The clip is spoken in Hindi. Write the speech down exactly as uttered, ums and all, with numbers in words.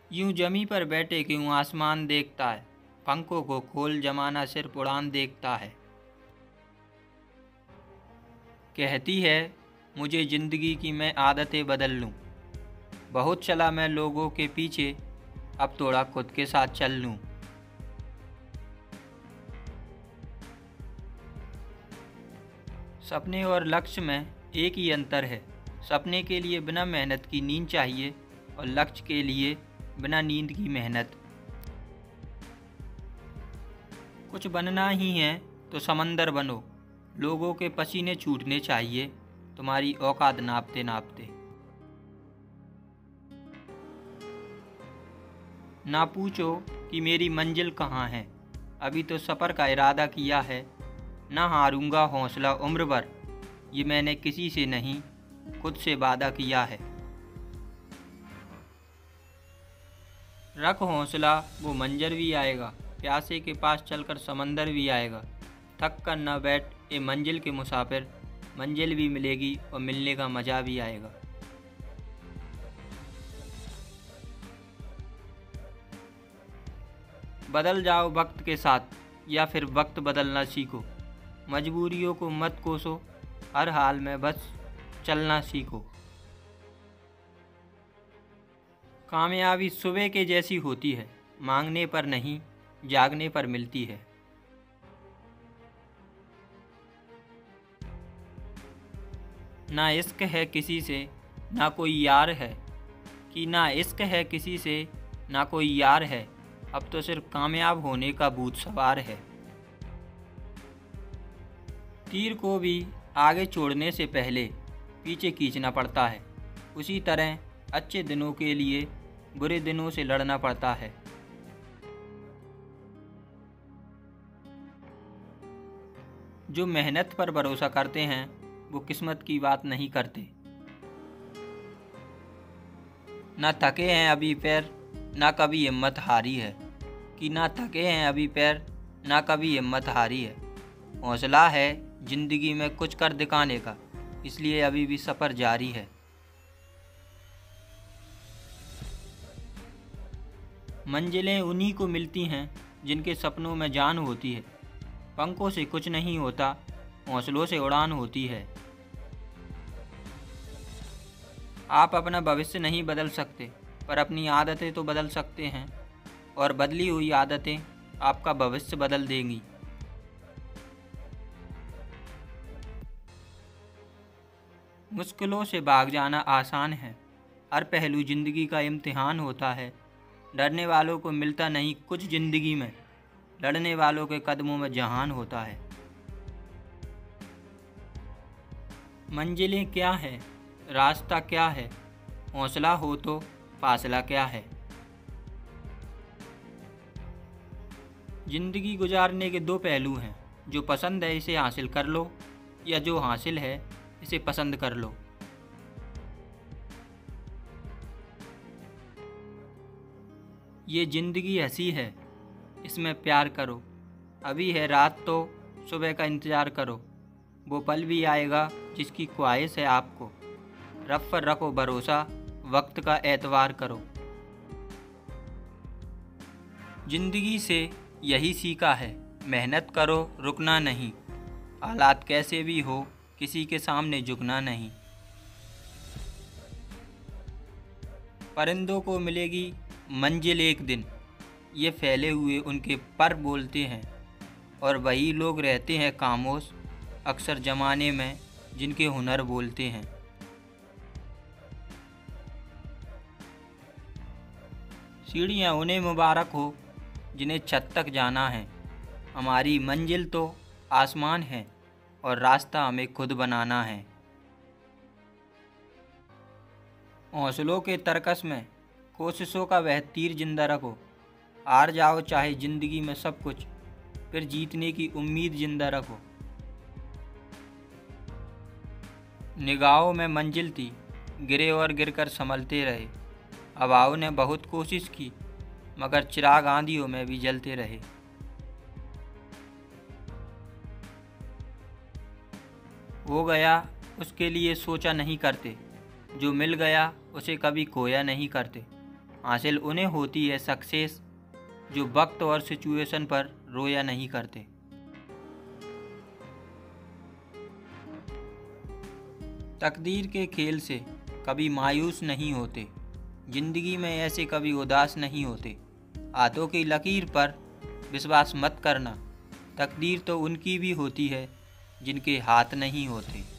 यूं जमी पर बैठे क्यों आसमान देखता है, पंखों को खोल जमाना सिर्फ उड़ान देखता है। कहती है मुझे ज़िंदगी की मैं आदतें बदल लूं, बहुत चला मैं लोगों के पीछे, अब थोड़ा खुद के साथ चल लूं। सपने और लक्ष्य में एक ही अंतर है, सपने के लिए बिना मेहनत की नींद चाहिए और लक्ष्य के लिए बिना नींद की मेहनत। कुछ बनना ही है तो समंदर बनो, लोगों के पसीने छूटने चाहिए तुम्हारी औकात नापते नापते। ना पूछो कि मेरी मंजिल कहाँ है, अभी तो सफ़र का इरादा किया है। ना हारूंगा हौसला उम्र भर, ये मैंने किसी से नहीं खुद से वादा किया है। रख हौसला वो मंजर भी आएगा, प्यासे के पास चलकर समंदर भी आएगा। थक कर न बैठ ए मंजिल के मुसाफिर, मंजिल भी मिलेगी और मिलने का मज़ा भी आएगा। बदल जाओ वक्त के साथ या फिर वक्त बदलना सीखो, मजबूरियों को मत कोसो, हर हाल में बस चलना सीखो। कामयाबी सुबह के जैसी होती है, मांगने पर नहीं जागने पर मिलती है। ना इश्क है किसी से ना कोई यार है, कि ना इश्क है किसी से ना कोई यार है, अब तो सिर्फ कामयाब होने का भूत सवार है। तीर को भी आगे छोड़ने से पहले पीछे खींचना पड़ता है, उसी तरह अच्छे दिनों के लिए बुरे दिनों से लड़ना पड़ता है। जो मेहनत पर भरोसा करते हैं वो किस्मत की बात नहीं करते। ना थके हैं अभी पैर ना कभी हिम्मत हारी है, कि ना थके हैं अभी पैर ना कभी हिम्मत हारी है। हौसला है ज़िंदगी में कुछ कर दिखाने का, इसलिए अभी भी सफ़र जारी है। मंजिलें उन्हीं को मिलती हैं जिनके सपनों में जान होती है, पंखों से कुछ नहीं होता हौसलों से उड़ान होती है। आप अपना भविष्य नहीं बदल सकते पर अपनी आदतें तो बदल सकते हैं, और बदली हुई आदतें आपका भविष्य बदल देंगी। मुश्किलों से भाग जाना आसान है, हर पहलू ज़िंदगी का इम्तिहान होता है। डरने वालों को मिलता नहीं कुछ ज़िंदगी में, लड़ने वालों के कदमों में जहान होता है। मंजिलें क्या है, रास्ता क्या है, हौसला हो तो फासला क्या है। ज़िंदगी गुजारने के दो पहलू हैं, जो पसंद है इसे हासिल कर लो, या जो हासिल है इसे पसंद कर लो। ये ज़िंदगी हंसी है, इसमें प्यार करो, अभी है रात तो सुबह का इंतज़ार करो। वो पल भी आएगा जिसकी ख्वाहिश है आपको, रब पर रखो भरोसा, वक्त का एतबार करो। ज़िंदगी से यही सीखा है, मेहनत करो रुकना नहीं, हालात कैसे भी हो किसी के सामने झुकना नहीं। परिंदों को मिलेगी मंजिल एक दिन, ये फैले हुए उनके पर बोलते हैं, और वही लोग रहते हैं खामोश अक्सर ज़माने में जिनके हुनर बोलते हैं। सीढ़ियाँ उन्हें मुबारक हो जिन्हें छत तक जाना है, हमारी मंजिल तो आसमान है और रास्ता हमें खुद बनाना है। हौसलों के तरकस में कोशिशों का वह तीर जिंदा रखो, हार जाओ चाहे ज़िंदगी में सब कुछ, फिर जीतने की उम्मीद जिंदा रखो। निगाहों में मंजिल थी, गिरे और गिरकर संभलते रहे, हवाओं ने बहुत कोशिश की मगर चिराग आंधियों में भी जलते रहे। हो गया उसके लिए सोचा नहीं करते, जो मिल गया उसे कभी खोया नहीं करते। हासिल उन्हें होती है सक्सेस जो वक्त और सिचुएशन पर रोया नहीं करते। तकदीर के खेल से कभी मायूस नहीं होते, जिंदगी में ऐसे कभी उदास नहीं होते। हाथों की लकीर पर विश्वास मत करना, तकदीर तो उनकी भी होती है जिनके हाथ नहीं होते।